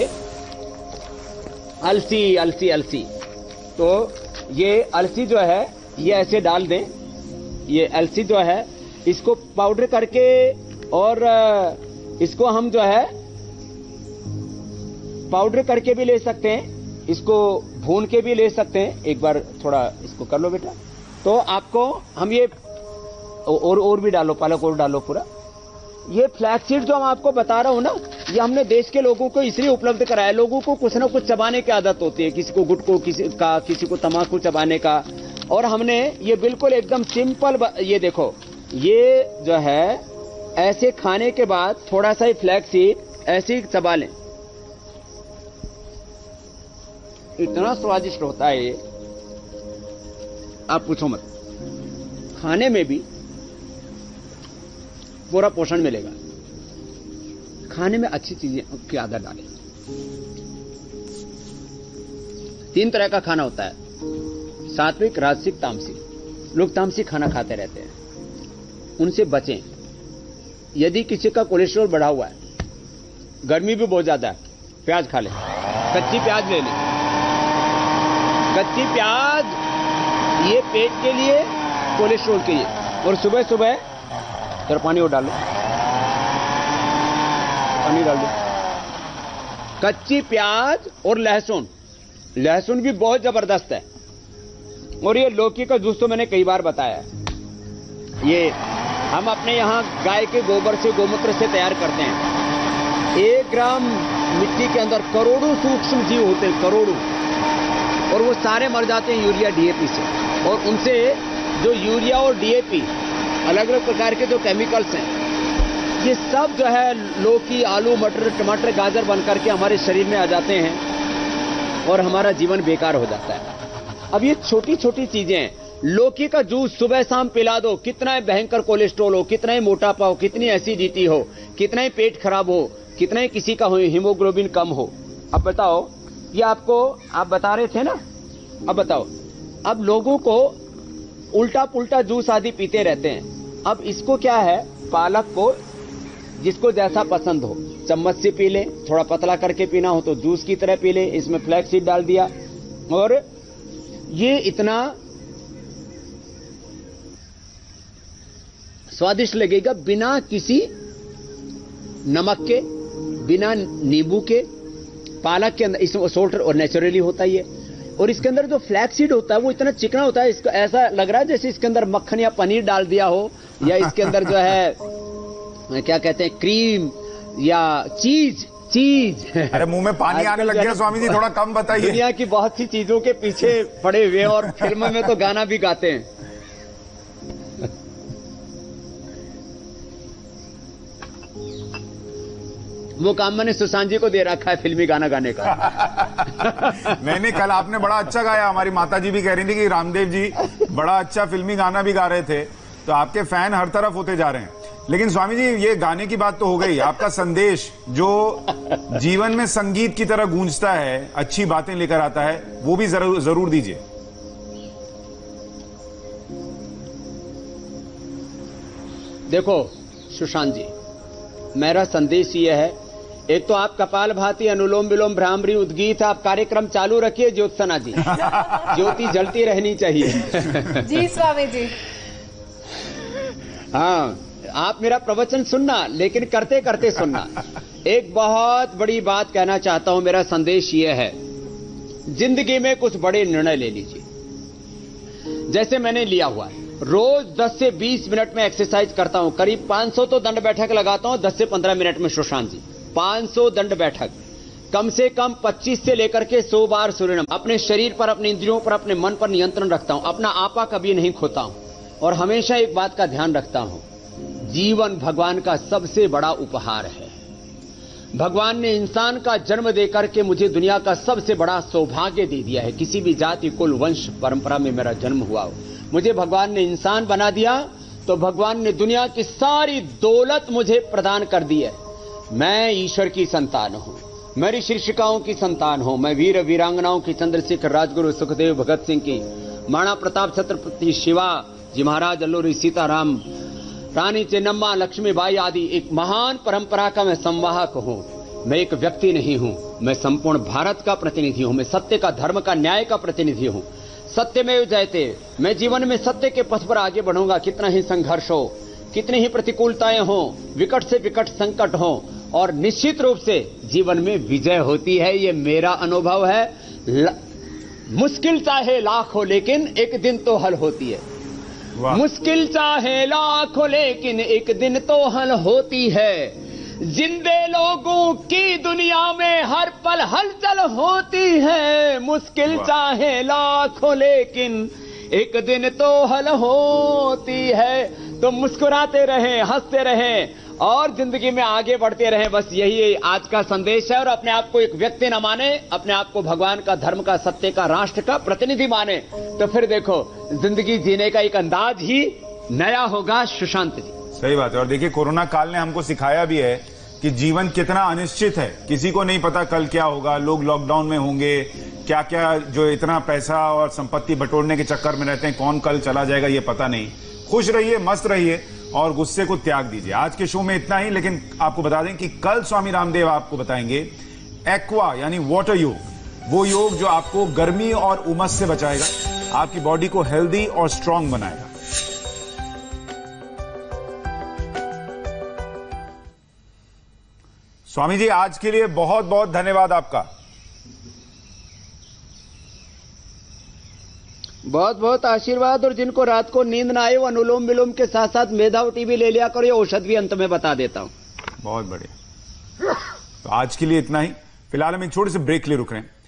अलसी। तो ये अलसी जो है, ये ऐसे डाल दें। ये अलसी जो है, इसको पाउडर करके, और इसको हम जो है पाउडर करके भी ले सकते हैं, इसको भून के भी ले सकते हैं। एक बार थोड़ा इसको कर लो बेटा। तो आपको हम ये और भी डालो, पालक और डालो पूरा। ये फ्लैक्सीड जो हम आपको बता रहा हूं ना, ये हमने देश के लोगों को इसलिए उपलब्ध कराया। लोगों को कुछ ना कुछ चबाने की आदत होती है, किसी को गुटखा, किसी को तंबाकू चबाने का, और हमने ये बिल्कुल एकदम सिंपल, ये देखो, ये जो है ऐसे खाने के बाद थोड़ा सा ही फ्लैक्सीड ऐसे ही चबा लें, इतना स्वादिष्ट होता है ये, आप पूछो मत। खाने में भी पूरा पोषण मिलेगा। खाने में अच्छी चीजें की आदत डालें। 3 तरह का खाना होता है, सात्विक, राजसिक, तामसिक। लोग तामसिक खाना खाते रहते हैं, उनसे बचें। यदि किसी का कोलेस्ट्रॉल बढ़ा हुआ है, गर्मी भी बहुत ज्यादा है, प्याज खा लें, कच्ची प्याज ले लें। कच्ची प्याज ये पेट के लिए, कोलेस्ट्रॉल के लिए। और सुबह सुबह थोड़ा पानी और डालो, पानी डाल दो। कच्ची प्याज और लहसुन, लहसुन भी बहुत जबरदस्त है। और ये लौकी का जूस तो मैंने कई बार बताया है। ये हम अपने यहां गाय के गोबर से, गोमूत्र से तैयार करते हैं। 1 ग्राम मिट्टी के अंदर करोड़ों सूक्ष्म जीव होते हैं, करोड़ों, और वो सारे मर जाते हैं यूरिया, डीएपी से। और उनसे जो यूरिया और डीएपी, अलग अलग प्रकार के जो केमिकल्स हैं, ये सब जो है लौकी, आलू, मटर, टमाटर, गाजर बन करके हमारे शरीर में आ जाते हैं और हमारा जीवन बेकार हो जाता है। अब ये छोटी छोटी चीजें हैं। लौकी का जूस सुबह शाम पिला दो, कितना ही भयंकर कोलेस्ट्रॉल हो, कितना ही मोटापा हो, कितनी एसिडिटी हो, कितना ही पेट खराब हो, कितना ही किसी का हीमोग्लोबिन कम हो। अब बताओ, ये आपको आप बता रहे थे ना, अब बताओ, अब लोगों को उल्टा पुल्टा जूस आदि पीते रहते हैं। अब इसको क्या है, पालक को जिसको जैसा पसंद हो चम्मच से पी ले, थोड़ा पतला करके पीना हो तो जूस की तरह पी ले, इसमें फ्लैक्स सीड डाल दिया और ये इतना स्वादिष्ट लगेगा, बिना किसी नमक के, बिना नींबू के। पालक के अंदर इसमें सोल्ट और नेचुरली होता ही है, और इसके अंदर जो फ्लैक्स सीड होता है वो इतना चिकना होता है, इसको ऐसा लग रहा है जैसे इसके अंदर मक्खन या पनीर डाल दिया हो, या इसके अंदर जो है क्या कहते हैं, क्रीम या चीज। अरे मुंह में पानी आने लग गया स्वामी जी, थोड़ा कम बताइए। दुनिया की बहुत सी चीजों के पीछे पड़े हुए हैं और फिल्म में तो गाना भी गाते हैं। वो काम मैंने सुशांत जी को दे रखा है, फिल्मी गाना गाने का। नहीं, कल आपने बड़ा अच्छा गाया। हमारी माता जी भी कह रही थी कि रामदेव जी बड़ा अच्छा फिल्मी गाना भी गा रहे थे, तो आपके फैन हर तरफ होते जा रहे हैं। लेकिन स्वामी जी, ये गाने की बात तो हो गई, आपका संदेश जो जीवन में संगीत की तरह गूंजता है, अच्छी बातें लेकर आता है, वो भी जरूर दीजिए। देखो सुशांत जी, मेरा संदेश ये है, एक तो आप कपालभाति, अनुलोम विलोम, भ्रामरी, उद्गीत आप कार्यक्रम चालू रखिए ज्योत्सना जी। ज्योति जलती रहनी चाहिए। जी स्वामी जी। हाँ, आप मेरा प्रवचन सुनना, लेकिन करते करते सुनना। एक बहुत बड़ी बात कहना चाहता हूं, मेरा संदेश ये है, जिंदगी में कुछ बड़े निर्णय ले लीजिए। जैसे मैंने लिया हुआ है, रोज 10 से 20 मिनट में एक्सरसाइज करता हूं, करीब 500 तो दंड बैठक लगाता हूं 10 से 15 मिनट में। सुशांत जी, 500 दंड बैठक, कम से कम 25 से लेकर के 100 बार सूर्य नमस्कार। अपने शरीर पर, अपने इंद्रियों पर, अपने मन पर नियंत्रण रखता हूं, अपना आपा कभी नहीं खोता हूं, और हमेशा एक बात का ध्यान रखता हूं, जीवन भगवान का सबसे बड़ा उपहार है। भगवान ने इंसान का जन्म देकर के मुझे दुनिया का सबसे बड़ा सौभाग्य दे दिया है। किसी भी जाति, कुल, वंश, परंपरा में मेरा जन्म हुआ हो, मुझे भगवान ने इंसान बना दिया, तो भगवान ने दुनिया की सारी दौलत मुझे प्रदान कर दी है। मैं ईश्वर की संतान हूं, मैं ऋषि ऋषिकाओं की संतान हूं, मैं वीर वीरांगनाओं की, चंद्रशेखर, राजगुरु, सुखदेव, भगत सिंह की, महाराणा प्रताप, छत्रपति शिवा जी महाराज, अल्लूरी सीताराम, रानी चेन्नम्मा, लक्ष्मीबाई आदि एक महान परंपरा का मैं संवाहक हूं। मैं एक व्यक्ति नहीं हूं, मैं संपूर्ण भारत का प्रतिनिधि हूं। मैं सत्य का, धर्म का, न्याय का प्रतिनिधि हूं। सत्यमेव जयते। मैं जीवन में सत्य के पथ पर आगे बढ़ूंगा, कितना ही संघर्ष हो, कितनी ही प्रतिकूलताएं हो, विकट से विकट संकट हो, और निश्चित रूप से जीवन में विजय होती है। ये मेरा अनुभव है। मुश्किल चाहे लाख हो, लेकिन एक दिन तो हल होती है। मुश्किल चाहे लाख हो, लेकिन एक दिन तो हल होती है। जिंदे लोगों की दुनिया में हर पल हलचल होती है। मुश्किल चाहे लाख हो, लेकिन एक दिन तो हल होती है। तो मुस्कुराते रहें, हंसते रहें और जिंदगी में आगे बढ़ते रहें। बस यही आज का संदेश है। और अपने आप को एक व्यक्ति न माने, अपने आप को भगवान का, धर्म का, सत्य का, राष्ट्र का प्रतिनिधि माने, तो फिर देखो जिंदगी जीने का एक अंदाज ही नया होगा। सुशांत जी, सही बात है। और देखिए, कोरोना काल ने हमको सिखाया भी है कि जीवन कितना अनिश्चित है, किसी को नहीं पता कल क्या होगा। लोग लॉकडाउन में होंगे, क्या क्या जो इतना पैसा और संपत्ति बटोरने के चक्कर में रहते हैं, कौन कल चला जाएगा ये पता नहीं। खुश रहिए, मस्त रहिए और गुस्से को त्याग दीजिए। आज के शो में इतना ही, लेकिन आपको बता दें कि कल स्वामी रामदेव आपको बताएंगे एक्वा यानी वाटर योग, वो योग जो आपको गर्मी और उमस से बचाएगा, आपकी बॉडी को हेल्दी और स्ट्रांग बनाएगा। स्वामी जी, आज के लिए बहुत बहुत धन्यवाद आपका। बहुत बहुत आशीर्वाद। और जिनको रात को नींद ना आए, वो अनुलोम विलोम के साथ साथ मेधावटी भी ले लिया करो, ये औषध भी अंत में बता देता हूं। बहुत बढ़िया। तो आज के लिए इतना ही। फिलहाल हम एक छोटे से ब्रेक ले रुक रहे हैं।